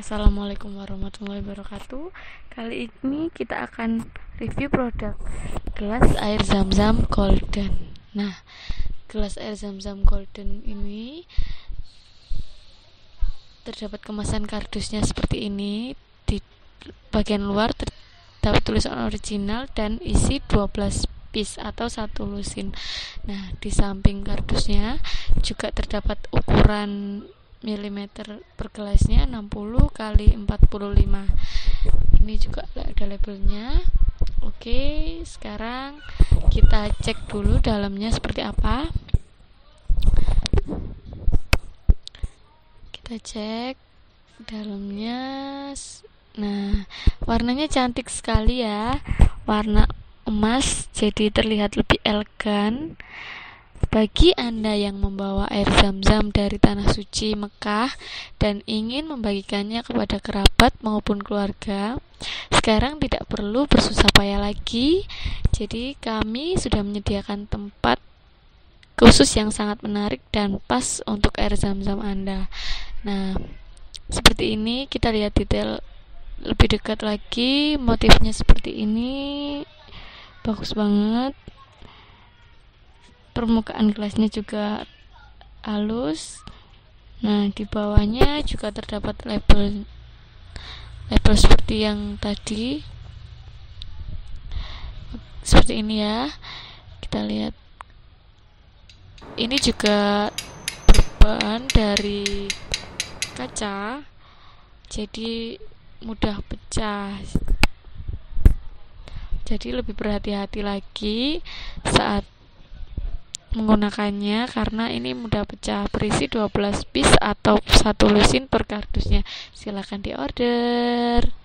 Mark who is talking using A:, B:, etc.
A: Assalamualaikum warahmatullahi wabarakatuh. Kali ini kita akan review produk gelas air Zam-Zam Golden. Nah, gelas air Zam-Zam Golden ini terdapat kemasan kardusnya seperti ini. Di bagian luar terdapat tulisan original dan isi 12 piece atau 1 lusin. Nah, di samping kardusnya juga terdapat ukuran milimeter per gelasnya 60 kali 45. Ini juga ada labelnya. Oke, sekarang kita cek dulu dalamnya seperti apa. Kita cek dalamnya. Nah, warnanya cantik sekali ya, warna emas, jadi terlihat lebih elegan. Bagi Anda yang membawa air Zam-Zam dari Tanah Suci Mekah dan ingin membagikannya kepada kerabat maupun keluarga, sekarang tidak perlu bersusah payah lagi. Jadi kami sudah menyediakan tempat khusus yang sangat menarik dan pas untuk air Zam-Zam Anda. Nah, seperti ini, kita lihat detail lebih dekat lagi. Motifnya seperti ini, bagus banget. Permukaan gelasnya juga halus. Nah, di bawahnya juga terdapat label seperti yang tadi, seperti ini ya. Kita lihat, ini juga berbahan dari kaca, jadi mudah pecah. Jadi lebih berhati-hati lagi saat menggunakannya karena ini mudah pecah. Berisi 12 piece atau 1 lusin per kardusnya. Silakan diorder.